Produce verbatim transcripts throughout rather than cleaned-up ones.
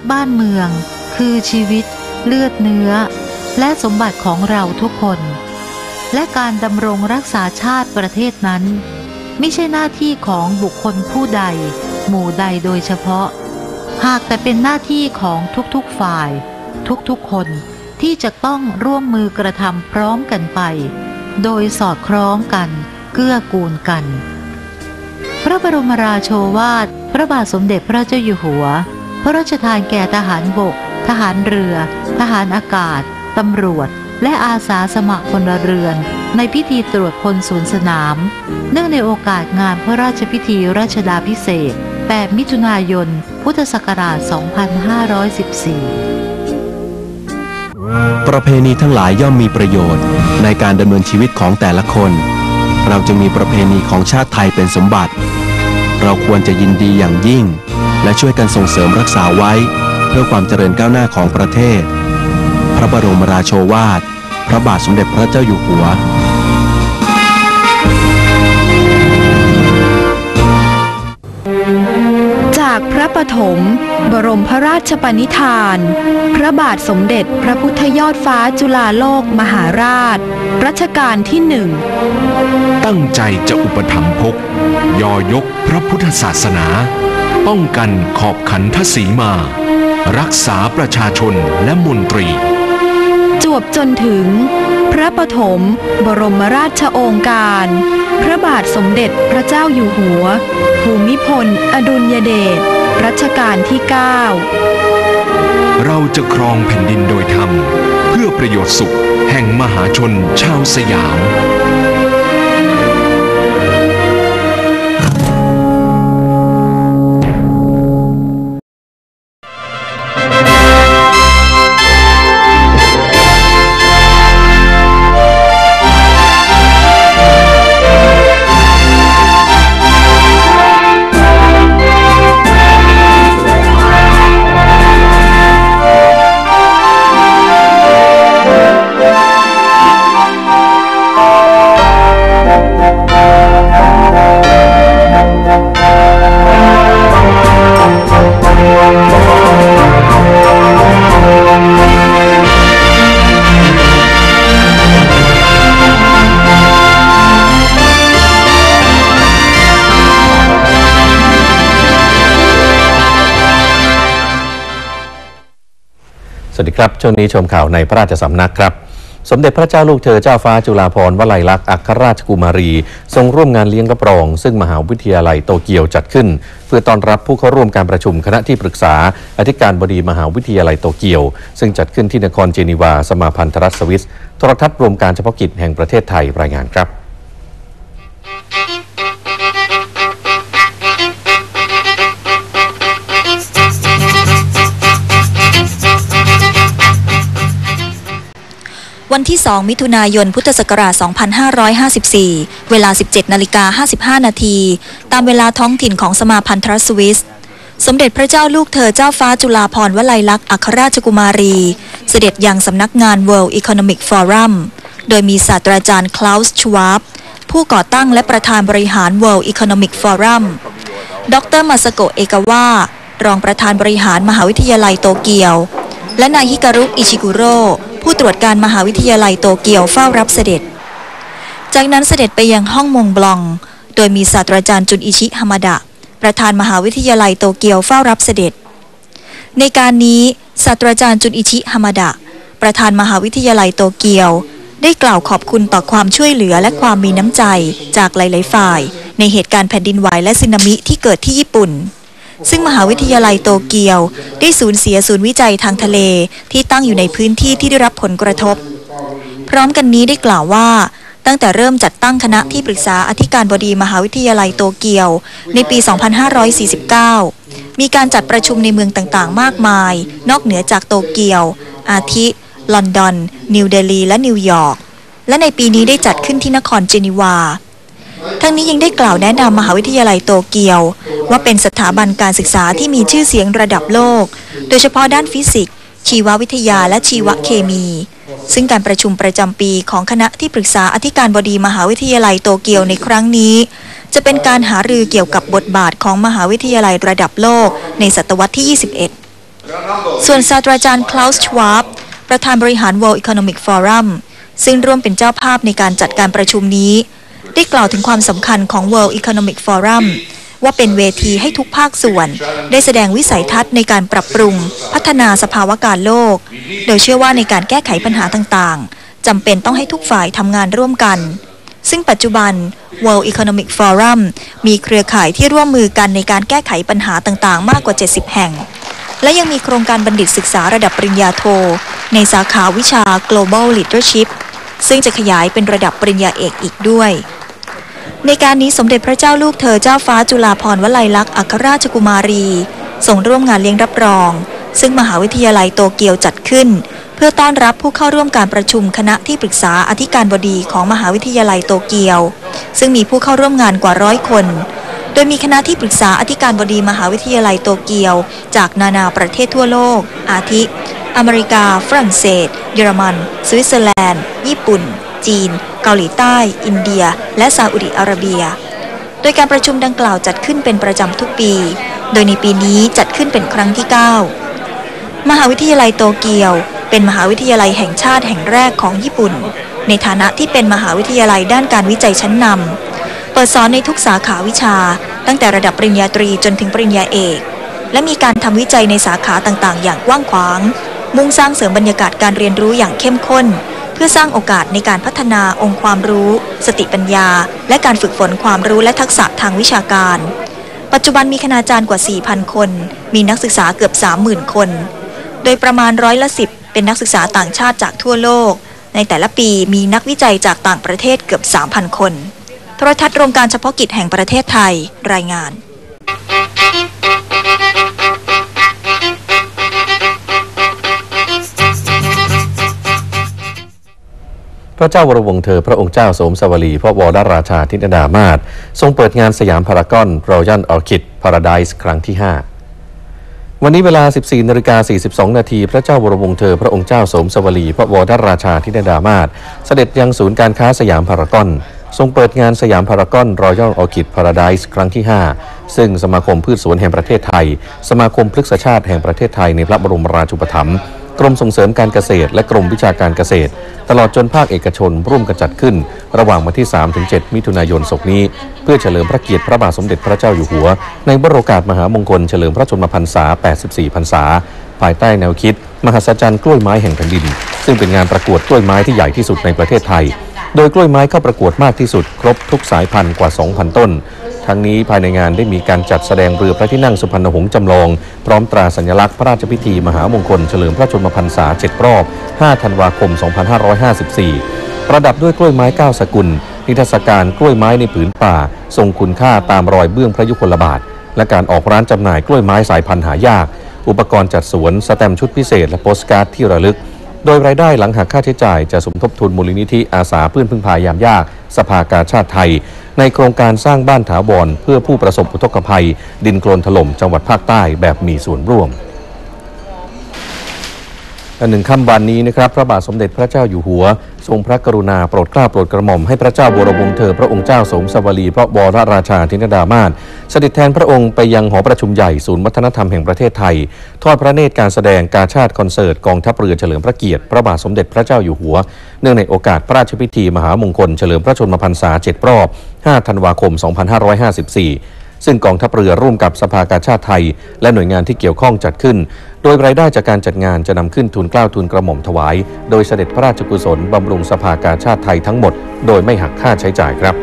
บ้านเมืองคือชีวิตเลือดเนื้อและสมบัติของเราทุกคนและการดำรงรักษาชาติประเทศนั้นไม่ใช่หน้าที่ของบุคคลผู้ใดหมู่ใดโดยเฉพาะหากแต่เป็นหน้าที่ของทุกๆฝ่ายทุกๆคนที่จะต้องร่วมมือกระทำพร้อมกันไปโดยสอดคล้องกันเกื้อกูลกันพระบรมราโชวาทพระบาทสมเด็จพระเจ้าอยู่หัวพระราชทานแก่ทหารบกทหารเรือทหารอากาศตำรวจและอาสาสมัครพลเรือนในพิธีตรวจพลศูนย์สนามเนื่องในโอกาสงานพระราชพิธีรัชดาภิเษกแปดมิถุนายนพุทธศักราช สองพันห้าร้อยสิบสี่ประเพณีทั้งหลายย่อมมีประโยชน์ในการดำเนินชีวิตของแต่ละคนเราจึงมีประเพณีของชาติไทยเป็นสมบัติเราควรจะยินดีอย่างยิ่งและช่วยกันส่งเสริมรักษาไว้เพื่อความเจริญก้าวหน้าของประเทศพระบรมราโชวาทพระบาทสมเด็จพระเจ้าอยู่หัวจากพระปฐมบรมพระราชปณิธานพระบาทสมเด็จพระพุทธยอดฟ้าจุฬาโลกมหาราชรัชกาลที่หนึ่งตั้งใจจะอุปถัมภกยอยกพระพุทธศาสนาป้องกันขอบขันทศีมารักษาประชาชนและมนตรีจวบจนถึงพระปฐมบรมราชโองการพระบาทสมเด็จพระเจ้าอยู่หัวภูมิพลอดุลยเดชรัชกาลที่เก้าเราจะครองแผ่นดินโดยธรรมเพื่อประโยชน์สุขแห่งมหาชนชาวสยามสวัสดีครับช่วงนี้ชมข่าวในพระราชสำนักครับสมเด็จพระเจ้าลูกเธอเจ้าฟ้าจุฬาภรณ์วลัยลักษณ์อัครราชกุมารีทรงร่วมงานเลี้ยงรับรองซึ่งมหาวิทยาลัยโตเกียวจัดขึ้นเพื่อต้อนรับผู้เข้าร่วมการประชุมคณะที่ปรึกษาอธิการบดีมหาวิทยาลัยโตเกียวซึ่งจัดขึ้นที่นครเจนีวาสมาพันธรัฐสวิสโทรทัศน์รวมการเฉพาะกิจแห่งประเทศไทยรายงานครับวันที่สองมิถุนายนพุทธศักราช สองพันห้าร้อยห้าสิบสี่ เวลา สิบเจ็ดนาฬิกาห้าสิบห้านาทีตามเวลาท้องถิ่นของสมาพันธรัฐสวิสสมเด็จพระเจ้าลูกเธอเจ้าฟ้าจุฬาภรณ์วลัยลักษณ์อัครราชกุมารีเสด็จยังสำนักงาน World Economic Forum โดยมีศาสตราจารย์คลาวส์ชวาบผู้ก่อตั้งและประธานบริหาร World Economic Forum ดรมาซาโกะเอกาวะรองประธานบริหารมหาวิทยาลัยโตเกียวและนายฮิการุอิชิกุโร่ผู้ตรวจการมหาวิทยาลัยโตเกียวเฝ้ารับเสด็จจากนั้นเสด็จไปยังห้องมงบลองโดยมีศาสตราจารย์จุนอิชิฮามาดะประธานมหาวิทยาลัยโตเกียวเฝ้ารับเสด็จในการนี้ศาสตราจารย์จุนอิชิฮามาดะประธานมหาวิทยาลัยโตเกียวได้กล่าวขอบคุณต่อความช่วยเหลือและความมีน้ำใจจากหลายๆฝ่ายในเหตุการณ์แผ่นดินไหวและสึนามิที่เกิดที่ญี่ปุ่นซึ่งมหาวิทยาลัยโตเกียวได้สูญเสียศูนย์วิจัยทางทะเลที่ตั้งอยู่ในพื้นที่ที่ได้รับผลกระทบพร้อมกันนี้ได้กล่าวว่าตั้งแต่เริ่มจัดตั้งคณะที่ปรึกษาอธิการบดีมหาวิทยาลัยโตเกียวในปี สองพันห้าร้อยสี่สิบเก้า มีการจัดประชุมในเมืองต่างๆมากมายนอกเหนือจากโตเกียวอาทิลอนดอนนิวเดลีและนิวยอร์กและในปีนี้ได้จัดขึ้นที่นครเจนีวาทั้งนี้ยังได้กล่าวแนะนำมหาวิทยาลัยโตเกียวว่าเป็นสถาบันการศึกษาที่มีชื่อเสียงระดับโลกโดยเฉพาะด้านฟิสิกส์ชีววิทยาและชีวเคมีซึ่งการประชุมประจำปีของคณะที่ปรึกษาอธิการบดีมหาวิทยาลัยโตเกียวในครั้งนี้จะเป็นการหารือเกี่ยวกับบทบาทของมหาวิทยาลัยระดับโลกในศตวรรษที่ยี่สิบเอ็ดส่วนศาสตราจารย์คลาวส์ ชวาบประธานบริหาร World Economic Forum ซึ่งร่วมเป็นเจ้าภาพในการจัดการประชุมนี้ได้กล่าวถึงความสำคัญของ World Economic Forum ว่าเป็นเวทีให้ทุกภาคส่วนได้แสดงวิสัยทัศน์ในการปรับปรุงพัฒนาสภาวะการโลกโดยเชื่อว่าในการแก้ไขปัญหาต่างๆจำเป็นต้องให้ทุกฝ่ายทำงานร่วมกันซึ่งปัจจุบัน World Economic Forum มีเครือข่ายที่ร่วมมือกันในการแก้ไขปัญหาต่างๆมากกว่าเจ็ดสิบแห่งและยังมีโครงการบัณฑิตศึกษาระดับปริญญาโทในสาขาวิชา Global Leadership ซึ่งจะขยายเป็นระดับปริญญาเอกอีกด้วยในการนี้สมเด็จพระเจ้าลูกเธอเจ้าฟ้าจุฬาภรณ์วลัยลักษณ์อัครราชกุมารีทรงร่วมงานเลี้ยงรับรองซึ่งมหาวิทยาลัยโตเกียวจัดขึ้นเพื่อต้อนรับผู้เข้าร่วมการประชุมคณะที่ปรึกษาอธิการบดีของมหาวิทยาลัยโตเกียวซึ่งมีผู้เข้าร่วมงานกว่าร้อยคนโดยมีคณะที่ปรึกษาอธิการบดีมหาวิทยาลัยโตเกียวจากนานาประเทศทั่วโลกอาทิอเมริกาฝรั่งเศสเยอรมันสวิตเซอร์แลนด์ญี่ปุ่นจีนเกาหลีใต้อินเดียและซาอุดิอาระเบียโดยการประชุมดังกล่าวจัดขึ้นเป็นประจำทุกปีโดยในปีนี้จัดขึ้นเป็นครั้งที่เก้ามหาวิทยาลัยโตเกียวเป็นมหาวิทยาลัยแห่งชาติแห่งแรกของญี่ปุ่นในฐานะที่เป็นมหาวิทยาลัยด้านการวิจัยชั้นนำเปิดสอนในทุกสาขาวิชาตั้งแต่ระดับปริญญาตรีจนถึงปริญญาเอกและมีการทำวิจัยในสาขาต่างๆอย่างกว้างขวางมุ่งสร้างเสริมบรรยากาศการเรียนรู้อย่างเข้มข้นเพื่อสร้างโอกาสในการพัฒนาองค์ความรู้สติปัญญาและการฝึกฝนความรู้และทักษะทางวิชาการปัจจุบันมีคณาจารย์กว่า สี่พัน คนมีนักศึกษาเกือบ สามหมื่น คนโดยประมาณร้อยละสิบเป็นนักศึกษาต่างชาติจากทั่วโลกในแต่ละปีมีนักวิจัยจากต่างประเทศเกือบ สามพัน คนโทรทัศน์โรงการเฉพาะกิจแห่งประเทศไทยรายงานพระเจ้าวรวงศ์เธอพระองค์เจ้าสมสวลีพระวรราชาธินดามาศทรงเปิดงานสยามพารากอนรอยัลออร์คิดพาราไดส์ครั้งที่ห้าวันนี้เวลา สิบสี่นาฬิกาสี่สิบสองนาทีพระเจ้าวรวงศ์เธอพระองค์เจ้าสมสวลีพระวรราชาธินดามาศเสด็จยังศูนย์การค้าสยามพารากอนทรงเปิดงานสยามพารากอนรอยัลออร์คิดพาราไดส์ครั้งที่ห้าซึ่งสมาคมพืชสวนแห่งประเทศไทยสมาคมพฤกษชาติแห่งประเทศไทยในพระบรมราชูปถัมภ์กรมส่งเสริมการเกษตรและกรมวิชาการเกษตรตลอดจนภาคเอกชนร่วมกันจัดขึ้นระหว่างวันที่ สามถึงเจ็ด มิถุนายนศกนี้เพื่อเฉลิมพระเกียรติพระบาทสมเด็จพระเจ้าอยู่หัวในวโรกาสมหามงคลเฉลิมพระชนมพรรษา แปดสิบสี่ พรรษาภายใต้แนวคิดมหัศจรรย์กล้วยไม้แห่งแผ่นดินซึ่งเป็นงานประกวดกล้วยไม้ที่ใหญ่ที่สุดในประเทศไทยโดยกล้วยไม้เข้าประกวดมากที่สุดครบทุกสายพันธุ์กว่า สองพัน ต้นทั้งนี้ภายในงานได้มีการจัดแสดงเรือพระที่นั่งสุพรรณหงส์จำลองพร้อมตราสัญลักษณ์พระราชพิธีมหามงคลเฉลิมพระชนมพรรษาเจ็ดรอบห้าธันวาคมสองพันห้าร้อยห้าสิบสี่ประดับด้วยกล้วยไม้เก้าสกุลนิทรรศการกล้วยไม้ในผืนป่าทรงคุณค่าตามรอยเบื้องพระยุคลบาทและการออกร้านจำหน่ายกล้วยไม้สายพันธุ์หายากอุปกรณ์จัดสวนสแตมป์ชุดพิเศษและโปสการ์ดที่ระลึกโดยรายได้หลังหักค่าใช้จ่ายจะสมทบทุนมูลนิธิอาสาเพื่อนพึ่งพายามยากสภากาชาดไทยในโครงการสร้างบ้านถาวรเพื่อผู้ประสบอุทกภัยดินโคลนถล่มจังหวัดภาคใต้แบบมีส่วนร่วมอันหนึ่งค่ำวันนี้นะครับพระบาทสมเด็จพระเจ้าอยู่หัวทรงพระกรุณาโปรดเกล้าโปรดกระหม่อมให้พระเจ้าวรวงศ์เธอพระองค์เจ้าสมสวลีพระวรราชาธินดามาศเสด็จแทนพระองค์ไปยังหอประชุมใหญ่ศูนย์วัฒนธรรมแห่งประเทศไทยทอดพระเนตรการแสดงกาชาดคอนเสิร์ตกองทัพเรือเฉลิมพระเกียรติพระบาทสมเด็จพระเจ้าอยู่หัวเนื่องในโอกาสพระราชพิธีมหามงคลเฉลิมพระชนมพรรษาเจ็ดรอบห้าธันวาคมสองพันห้าร้อยห้าสิบสี่ซึ่งกองทัพเรือร่วมกับสภากาชาดไทยและหน่วยงานที่เกี่ยวข้องจัดขึ้นโดยรายได้จากการจัดงานจะนำขึ้นทุนเกล้าทุนกระหม่อมถวายโดยเสด็จพระราชกุศลบำรุงสภากาชาดไทยทั้งหมดโดยไม่หักค่าใช้จ่ายครับ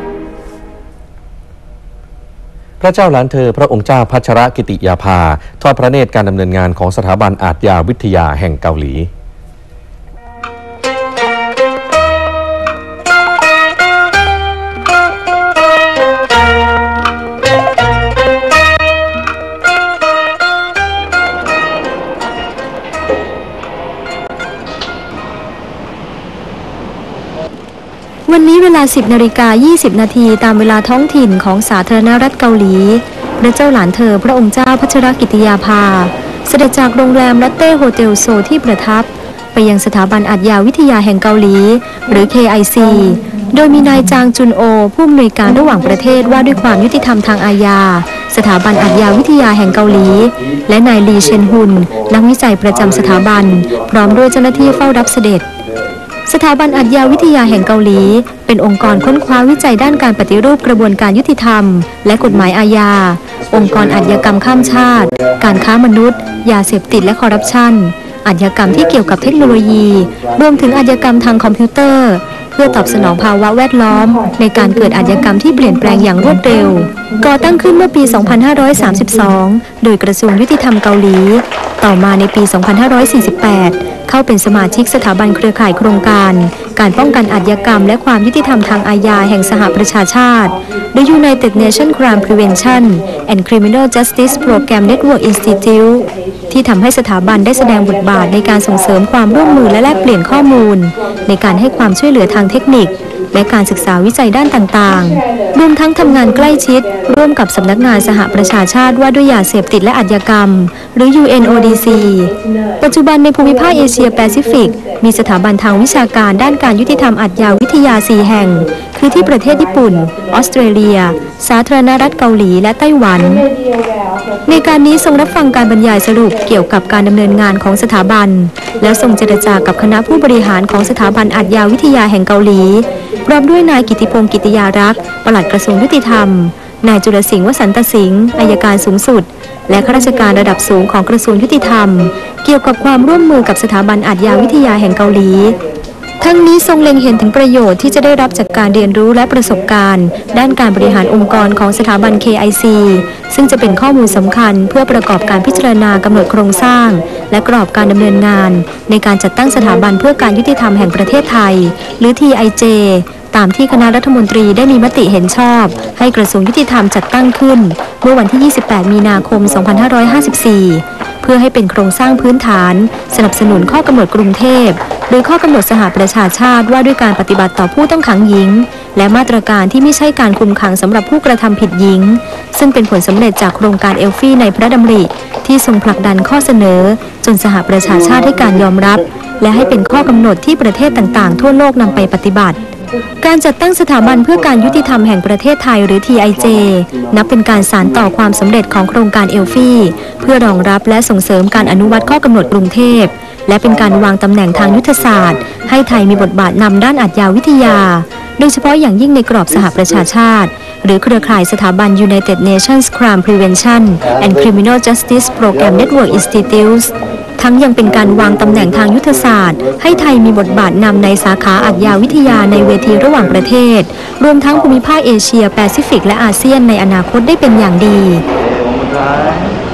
พระเจ้าหลานเธอพระองค์เจ้าพัชรกิติยาภาทอดพระเนตรการดำเนินงานของสถาบันอาทยาวิทยาแห่งเกาหลีวันนี้เวลา สิบนาฬิกายี่สิบนาทีตามเวลาท้องถิ่นของสาธารณรัฐเกาหลีพระเจ้าหลานเธอพระองค์เจ้าพัชรกิติยาภาเสด็จจากโรงแรมลัตเต้โฮเทลโซที่ประทับไปยังสถาบันอาทยาวิทยาแห่งเกาหลีหรือ เค ไอ ซี โดยมีนายจางจุนโอผู้อำนวยการระหว่างประเทศว่าด้วยความยุติธรรมทางอาญาสถาบันอาชญาวิทยาแห่งเกาหลี และนายลีเชนฮุนนักวิจัยประจำสถาบันพร้อมด้วยเจ้าหน้าที่เฝ้ารับเสด็จสถาบันอาชญาวิทยาแห่งเกาหลีเป็นองค์กรค้นคว้าวิจัยด้านการปฏิรูปกระบวนการยุติธรรมและกฎหมายอาญาองค์กรอาชญากรรมข้ามชาติการค้ามนุษย์ยาเสพติดและคอร์รัปชันอาชญากรรมที่เกี่ยวกับเทคโนโลยีรวมถึงอาชญากรรมทางคอมพิวเตอร์เพื่อตอบสนองภาวะแวดล้อมในการเกิดอาชญากรรมที่เปลี่ยนแปลงอย่างรวดเร็วก่อตั้งขึ้นเมื่อปี สองพันห้าร้อยสามสิบสอง โดยกระทรวงยุติธรรมเกาหลีต่อมาในปี สองพันห้าร้อยสี่สิบแปด เข้าเป็นสมาชิกสถาบันเครือข่ายโครงการการป้องกันอาชญากรรมและความยุติธรรมทางอาญาแห่งสหประชาชาติ The United Nations Crime Prevention and Criminal Justice Program Network Institute ที่ทำให้สถาบันได้แสดงบทบาทในการส่งเสริมความร่วมมือและแลกเปลี่ยนข้อมูลในการให้ความช่วยเหลือทางเทคนิคและการศึกษาวิจัยด้านต่างๆรวมทั้งทำงานใกล้ชิดร่วมกับสำนักงานสหประชาชาติว่าด้วยยาเสพติดและอาชญากรรมหรือ ยู เอ็น โอ ดี ซี ปัจจุบันในภูมิภาคเอเชียแปซิฟิกมีสถาบันทางวิชาการด้านการยุติธรรมอาชญาวิทยาสี่แห่งคือที่ประเทศญี่ปุ่นออสเตรเลียสาธารณรัฐเกาหลีและไต้หวันในการนี้ทรงรับฟังการบรรยายสรุปเกี่ยวกับการดำเนินงานของสถาบันและทรงเจรจากับคณะผู้บริหารของสถาบันอาชญาวิทยาแห่งเกาหลีพร้อมด้วยนายกิติพงศ์กิติยารักษ์ปลัดกระทรวงยุติธรรมนายจุลสิงห์วสันตสิงห์อัยการสูงสุดและข้าราชการระดับสูงของกระทรวงยุติธรรมเกี่ยวกับความร่วมมือกับสถาบันอาชญาวิทยาแห่งเกาหลีทั้งนี้ทรงเล็งเห็นถึงประโยชน์ที่จะได้รับจากการเรียนรู้และประสบการณ์ด้านการบริหารองค์กรของสถาบัน เค ไอ ซี ซึ่งจะเป็นข้อมูลสำคัญเพื่อประกอบการพิจารณากำหนดโครงสร้างและกรอบการดำเนินงานในการจัดตั้งสถาบันเพื่อการยุติธรรมแห่งประเทศไทยหรือ ที ไอ เจ ตามที่คณะรัฐมนตรีได้มีมติเห็นชอบให้กระทรวงยุติธรรมจัดตั้งขึ้นเมื่อวันที่ ยี่สิบแปด มีนาคม สองพันห้าร้อยห้าสิบสี่ เพื่อให้เป็นโครงสร้างพื้นฐานสนับสนุนข้อกำหนดกรุงเทพหรือข้อกำหนดสหประชาชาติว่าด้วยการปฏิบัติต่อผู้ต้องขังหญิงและมาตรการที่ไม่ใช่การคุมขังสำหรับผู้กระทำผิดหญิงซึ่งเป็นผลสำเร็จจากโครงการเอลฟี่ในพระดำริที่ทรงผลักดันข้อเสนอจนสหประชาชาติให้การยอมรับและให้เป็นข้อกำหนดที่ประเทศต่างๆทั่วโลกนำไปปฏิบัติการจัดตั้งสถาบันเพื่อการยุติธรรมแห่งประเทศไทยหรือ ที ไอ เจ นับเป็นการสานต่อความสำเร็จของโครงการเอลฟี่เพื่อรองรับและส่งเสริมการอนุวัตข้อกำหนดกรุงเทพและเป็นการวางตำแหน่งทางยุทธศาสตร์ให้ไทยมีบทบาทนำด้านอาชญาวิทยาโดยเฉพาะอย่างยิ่งในกรอบสหประชาชาติหรือเครือข่ายสถาบัน United Nations Crime Prevention and Criminal Justice Program Network Institute ทั้งยังเป็นการวางตำแหน่งทางยุทธศาสตร์ให้ไทยมีบทบาทนำในสาขาอาชญาวิทยาในเวทีระหว่างประเทศรวมทั้งภูมิภาคเอเชียแปซิฟิกและอาเซียนในอนาคตได้เป็นอย่างดี